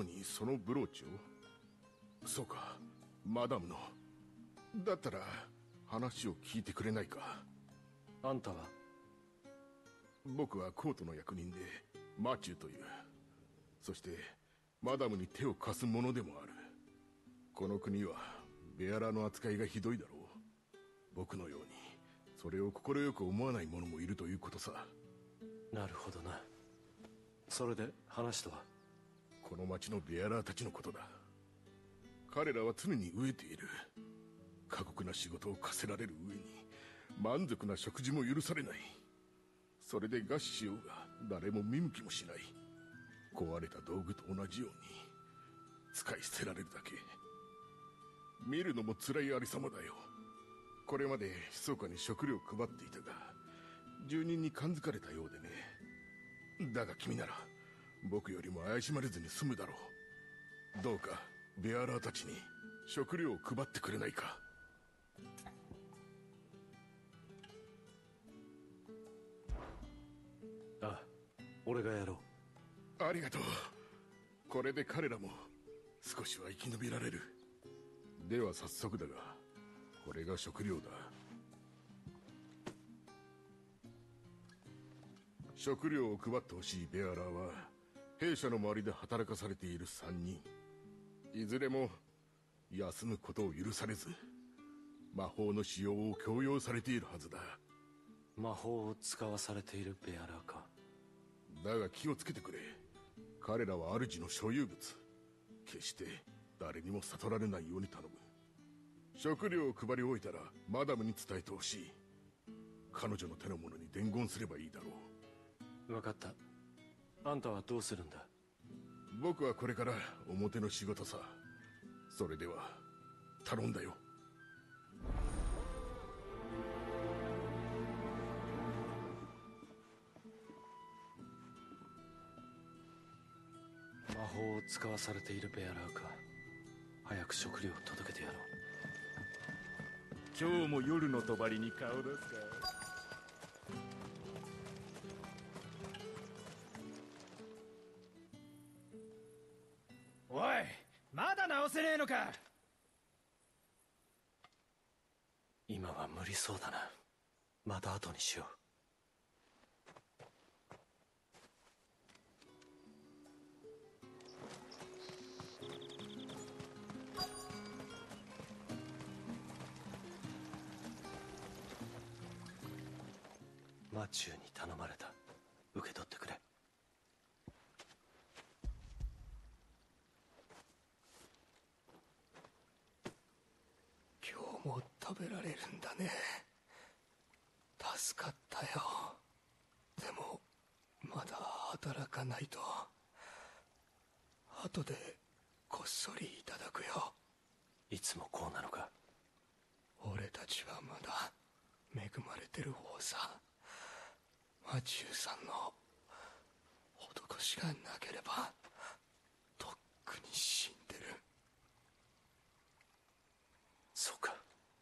にそのブローチを？そうか、マダムの。だったら話を聞いてくれないか。 あんたは？ 僕はコートの役人でマチューという。そしてマダムに手を貸す者でもある。この国はベアラーの扱いがひどいだろう。僕のようにそれを快く思わない者もいるということさ。 なるほどな。それで話とは？ この町のベアラーたちのことだ。彼らは常に飢えている。過酷な仕事を課せられる上に満足な食事も許されない。それで餓死しようが誰も見向きもしない。壊れた道具と同じように使い捨てられるだけ。見るのも辛いありさまだよ。これまで密かに食料を配っていたが住人に感づかれたようでね。だが君なら僕よりも怪しまれずに済むだろう。どうかベアラーたちに食料を配ってくれないか。 ああ、俺がやろう。ありがとう。これで彼らも少しは生き延びられる。では早速だがこれが食料だ。食料を配ってほしいベアラーは兵舎の周りで働かされている3人。いずれも休むことを許されず魔法の使用を強要されているはずだ。 魔法を使わされているベアラーか。 だが気をつけてくれ。彼らは主の所有物。決して誰にも悟られないように頼む。食料を配り終えたらマダムに伝えてほしい。彼女の手の者に伝言すればいいだろう。分かった。あんたはどうするんだ？ 僕はこれから表の仕事さ。それでは頼んだよ。 魔法を使わされているベアラーか。早く食料を届けてやろう。 今日も夜の帳に顔出すか。 おい、まだ直せねえのか。 今は無理そうだな。また後にしよう。マチューに頼まれた。受け取ってくれ。 今日も食べられるんだね。助かったよ。でもまだ働かないと。後でこっそりいただくよ。 いつもこうなのか。 俺たちはまだ恵まれてる方さ。マチューさんの施しがなければとっくに死んでる。 そうか。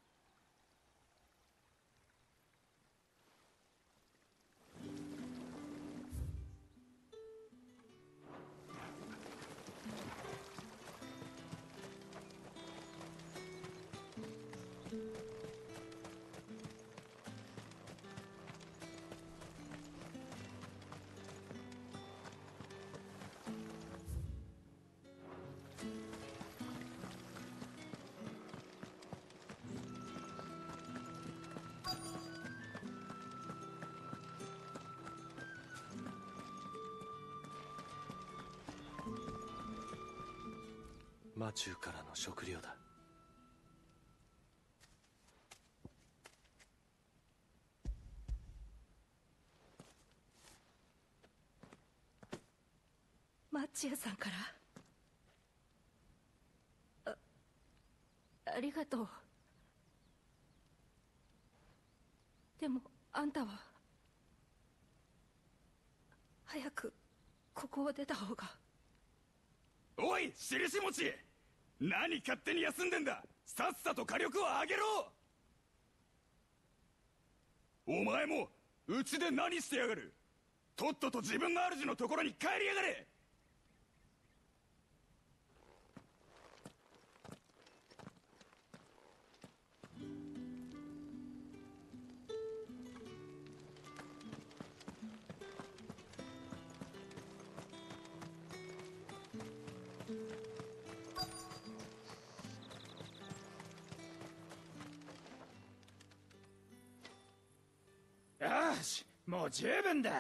マチューからの食料だ。 マチューさんから。ありがとう。でもあんたは早くここを出た方が。 おい、印持ち、何勝手に休んでんだ。さっさと火力を上げろ。お前もうちで何してやがる。とっとと自分の主のところに帰りやがれ。 もう十分だ。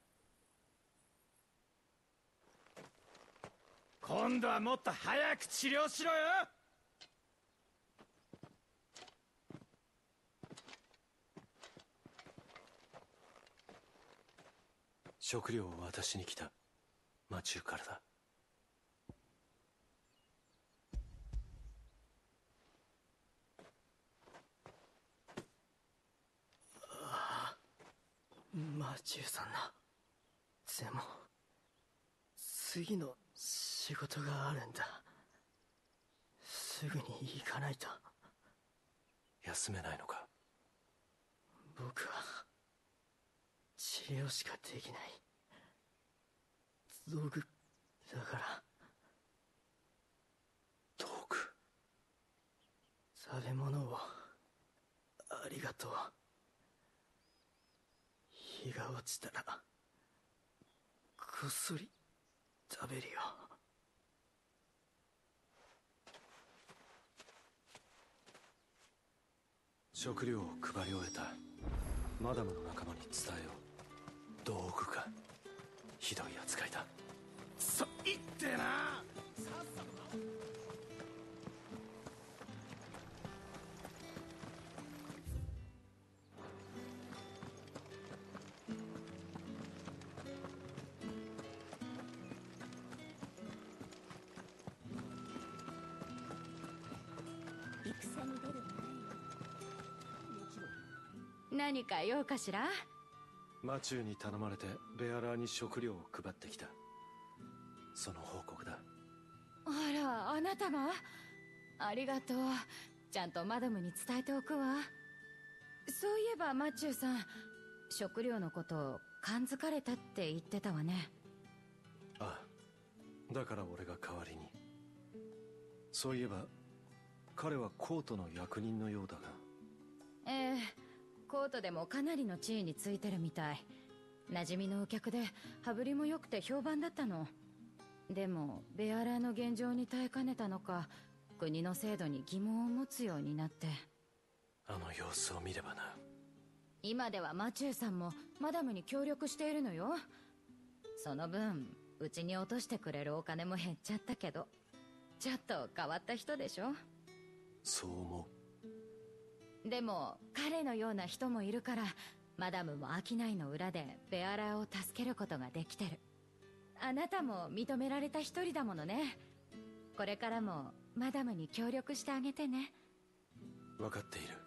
今度はもっと早く治療しろよ。 食料を渡しに来たマチューからだ。 マチューさんな。でも次の仕事があるんだ。すぐに行かないと。 休めないのか。 僕は治療しかできない。道具だから。 道具。 食べ物をありがとう。日が落ちたらこっそり食べるよ。 食料を配り終えた。マダムの仲間に伝えよう。道具か。ひどい扱いだ。 言ってな。 戦に出る前何か用かしら。 マチューに頼まれてベアラーに食料を配ってきた。その報告だ。 あら、あなたが。ありがとう。ちゃんとマダムに伝えておくわ。そういえばマチューさん、食料のことを感づかれたって言ってたわね。 ああ、だから俺が代わりに。そういえば彼はコートの役人のようだが。 ええ、コートでもかなりの地位についてるみたい。馴染みのお客で羽振りも良くて評判だったの。でもベアラーの現状に耐えかねたのか、国の制度に疑問を持つようになって。 あの様子を見ればな。 今ではマチューさんもマダムに協力しているのよ。その分うちに落としてくれるお金も減っちゃったけど、ちょっと変わった人でしょ。 そう思う。でも彼のような人もいるから、マダムも商いの裏でベアラーを助けることができてる。あなたも認められた一人だものね。これからもマダムに協力してあげてね。 分かっている。